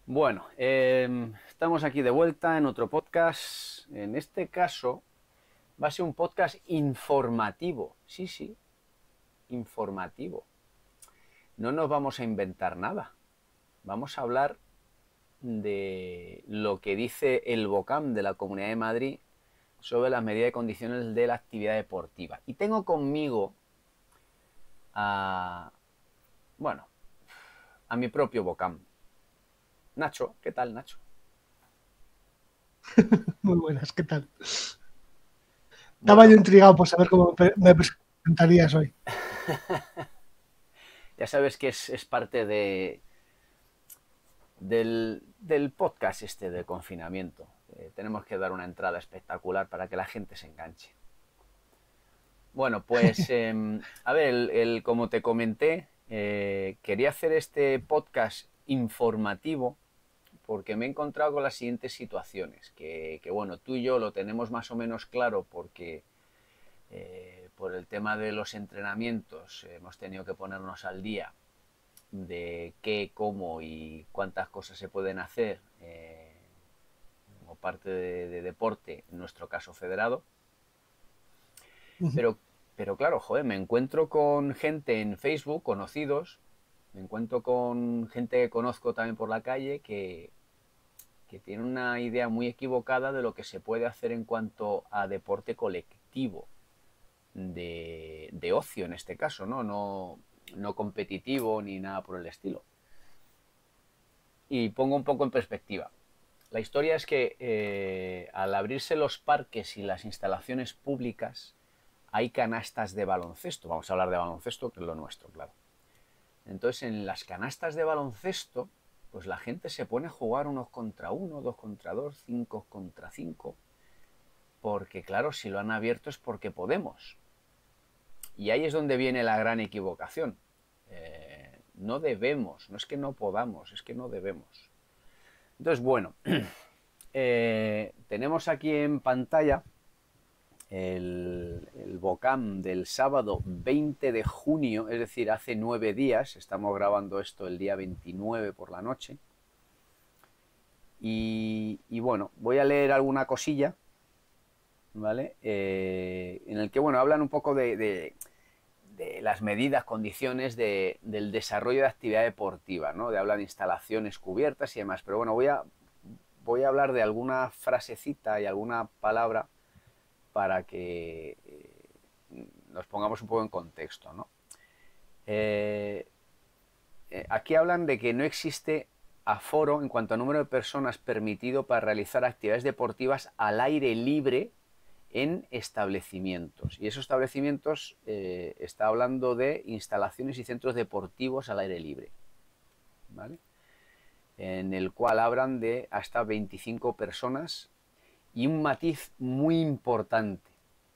Bueno, estamos aquí de vuelta en otro podcast. En este caso va a ser un podcast informativo. Sí, sí, informativo. No nos vamos a inventar nada. Vamos a hablar de lo que dice el BOCAM de la Comunidad de Madrid sobre las medidas y condiciones de la actividad deportiva. Y tengo conmigo bueno, a mi propio BOCAM. Nacho, ¿qué tal, Nacho? Muy buenas, ¿qué tal? Estaba yo Bueno, intrigado por saber cómo me presentarías hoy. ya sabes que es parte del podcast este de confinamiento. Tenemos que dar una entrada espectacular para que la gente se enganche. Bueno, pues a ver, como te comenté, quería hacer este podcast informativo porque me he encontrado con las siguientes situaciones, que bueno, tú y yo lo tenemos más o menos claro porque por el tema de los entrenamientos hemos tenido que ponernos al día de qué, cómo y cuántas cosas se pueden hacer como parte de deporte, en nuestro caso federado. Pero, pero claro, joder, me encuentro con gente en Facebook, conocidos, me encuentro con gente que conozco también por la calle que tiene una idea muy equivocada de lo que se puede hacer en cuanto a deporte colectivo, de ocio en este caso, ¿no? No competitivo ni nada por el estilo. Y pongo un poco en perspectiva. La historia es que al abrirse los parques y las instalaciones públicas hay canastas de baloncesto. Vamos a hablar de baloncesto, que es lo nuestro, claro. Entonces, en las canastas de baloncesto, pues la gente se pone a jugar unos contra uno, dos contra dos, cinco contra cinco, porque claro, si lo han abierto es porque podemos. Y ahí es donde viene la gran equivocación. No debemos, no es que no podamos, es que no debemos. Entonces, bueno, tenemos aquí en pantalla el BOCAM del sábado 20 de junio, es decir, hace 9 días, estamos grabando esto el día 29 por la noche. Y bueno, voy a leer alguna cosilla, ¿vale? En el que, bueno, hablan un poco de las medidas, condiciones del desarrollo de actividad deportiva, ¿no? De hablar de instalaciones cubiertas y demás. Pero bueno, voy a hablar de alguna frasecita y alguna palabra para que nos pongamos un poco en contexto, ¿no? Aquí hablan de que no existe aforo en cuanto a número de personas permitido para realizar actividades deportivas al aire libre en establecimientos. Y esos establecimientos está hablando de instalaciones y centros deportivos al aire libre, ¿vale? En el cual hablan de hasta 25 personas y un matiz muy importante.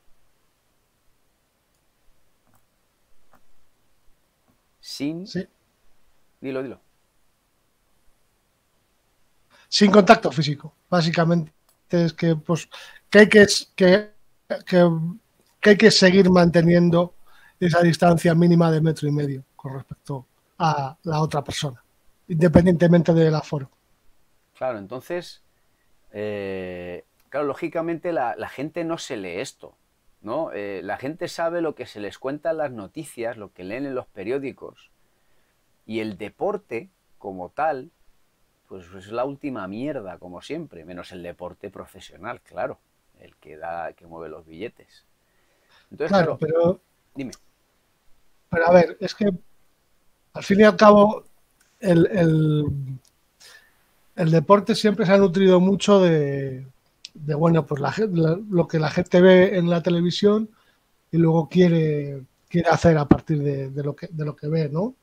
Sin... Sí. Dilo. Sin contacto físico. Básicamente es que, pues, que hay que hay que seguir manteniendo esa distancia mínima de 1,5 metros con respecto a la otra persona, independientemente del aforo. Claro, entonces, claro, lógicamente la gente no se lee esto, ¿no? La gente sabe lo que se les cuenta en las noticias, lo que leen en los periódicos, y el deporte, como tal, pues es la última mierda, como siempre, menos el deporte profesional, claro, el que mueve los billetes. Entonces, Claro, claro, dime. pero a ver, es que al fin y al cabo el, el, el deporte siempre se ha nutrido mucho de bueno, pues lo que la gente ve en la televisión y luego quiere hacer a partir de lo que ve, ¿no?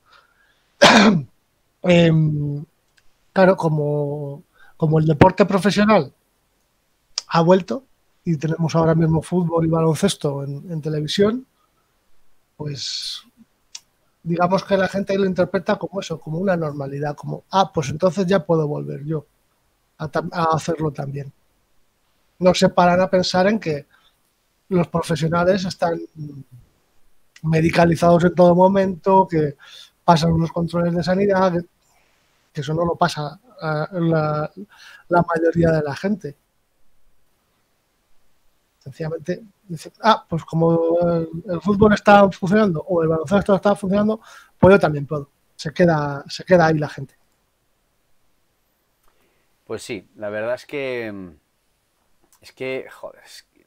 Eh, claro, como el deporte profesional ha vuelto y tenemos ahora mismo fútbol y baloncesto en televisión, pues digamos que la gente lo interpreta como eso, como una normalidad, como, pues entonces ya puedo volver yo a hacerlo también. No se paran a pensar en que los profesionales están medicalizados en todo momento, que pasan unos controles de sanidad, que eso no lo pasa la mayoría de la gente. Sencillamente dice, pues como el fútbol está funcionando o el baloncesto está funcionando, pues yo también puedo. Se queda ahí la gente. Pues sí, la verdad es que joder,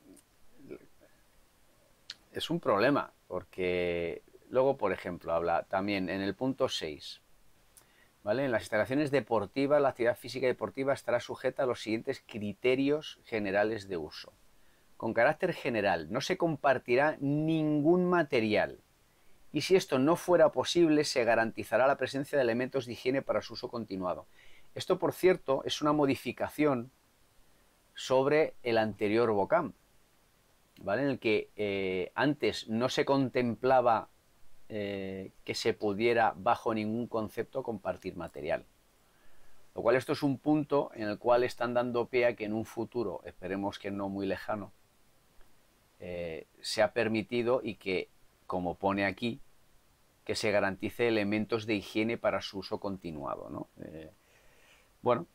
es un problema, porque luego, por ejemplo, habla también en el punto 6, ¿vale? En las instalaciones deportivas, la actividad física deportiva estará sujeta a los siguientes criterios generales de uso. Con carácter general, no se compartirá ningún material. Y si esto no fuera posible, se garantizará la presencia de elementos de higiene para su uso continuado. Esto, por cierto, es una modificación sobre el anterior BOCAM, ¿vale? En el que antes no se contemplaba que se pudiera bajo ningún concepto compartir material. Lo cual esto es un punto en el cual están dando pie a que en un futuro, esperemos que no muy lejano, se ha permitido y que, como pone aquí, que se garantice elementos de higiene para su uso continuado, ¿no? Bueno,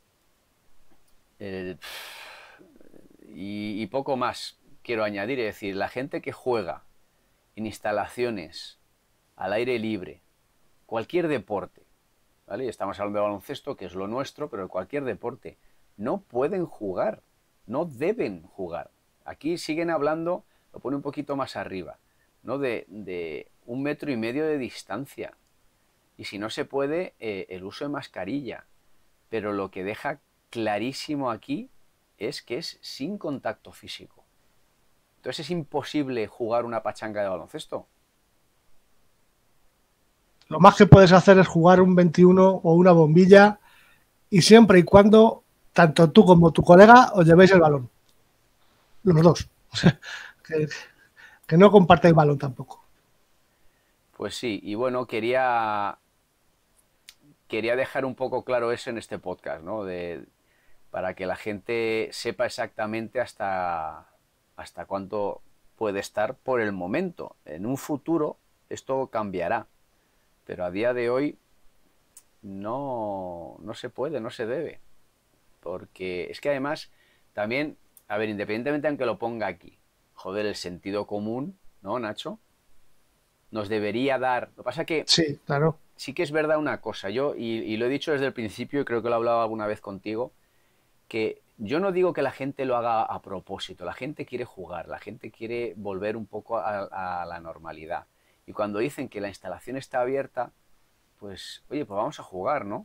y poco más quiero añadir, es decir, la gente que juega en instalaciones al aire libre, cualquier deporte, ¿vale? Estamos hablando de baloncesto, que es lo nuestro, pero cualquier deporte, no pueden jugar, no deben jugar. Aquí siguen hablando, lo pone un poquito más arriba, ¿no? De 1,5 metros de distancia. Y si no se puede, el uso de mascarilla. Pero lo que deja clarísimo aquí es que es sin contacto físico. Entonces es imposible jugar una pachanga de baloncesto. Lo más que puedes hacer es jugar un 21 o una bombilla, y siempre y cuando tanto tú como tu colega os llevéis el balón. Los dos. que no compartáis balón tampoco. Pues sí, y bueno, quería dejar un poco claro eso en este podcast, ¿no? Para que la gente sepa exactamente hasta cuánto puede estar por el momento. En un futuro esto cambiará, pero a día de hoy no se puede, no se debe. Porque es que además también, a ver, independientemente aunque lo ponga aquí, joder, el sentido común, ¿no, Nacho? Nos debería dar... Lo que pasa que... Sí, claro. Sí que es verdad una cosa, yo, y lo he dicho desde el principio, y creo que lo he hablado alguna vez contigo, que yo no digo que la gente lo haga a propósito, la gente quiere jugar, la gente quiere volver un poco a la normalidad. Y cuando dicen que la instalación está abierta, pues, oye, pues vamos a jugar, ¿no?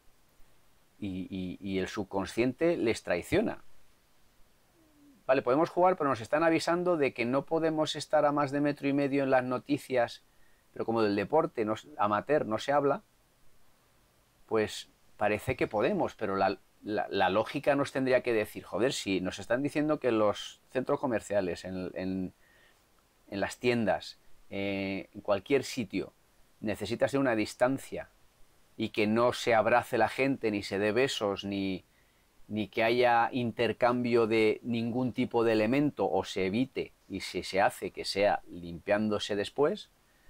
Y el subconsciente les traiciona. Vale, podemos jugar, pero nos están avisando de que no podemos estar a más de 1,5 metros en las noticias, pero como del deporte amateur no se habla, pues parece que podemos, pero la lógica nos tendría que decir, joder, si nos están diciendo que en los centros comerciales, en las tiendas, en cualquier sitio, necesitas de una distancia y que no se abrace la gente, ni se dé besos, ni que haya intercambio de ningún tipo de elemento, o se evite, y si se hace, que sea limpiándose después,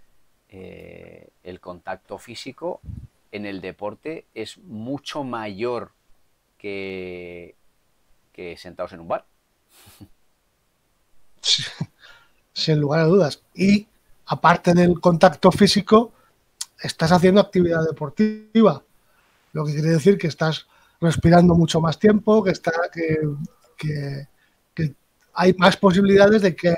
el contacto físico en el deporte es mucho mayor que sentados en un bar. Sí, sin lugar a dudas. Y aparte del contacto físico, estás haciendo actividad deportiva, lo que quiere decir que estás respirando mucho más tiempo, que hay más posibilidades de que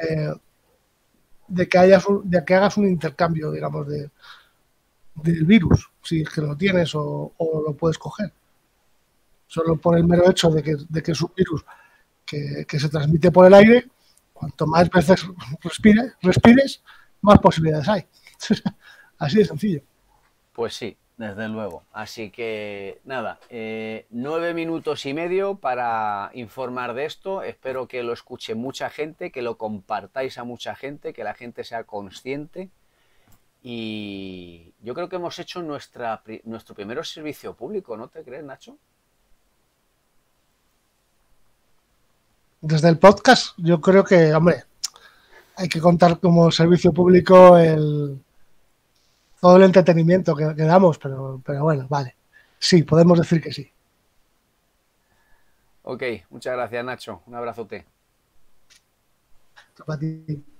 hagas un intercambio, digamos, del virus, si es que lo tienes o lo puedes coger. Solo por el mero hecho de que es un virus que se transmite por el aire, cuanto más veces respires, más posibilidades hay. Así de sencillo. Pues sí, desde luego. Así que nada, 9,5 minutos para informar de esto. Espero que lo escuche mucha gente, que lo compartáis a mucha gente, que la gente sea consciente. Y yo creo que hemos hecho nuestro primer servicio público, ¿no te crees, Nacho? Desde el podcast, yo creo que, hombre, hay que contar como servicio público todo el entretenimiento que damos, pero bueno, vale. Sí, podemos decir que sí. Ok, muchas gracias, Nacho. Un abrazote. Para ti.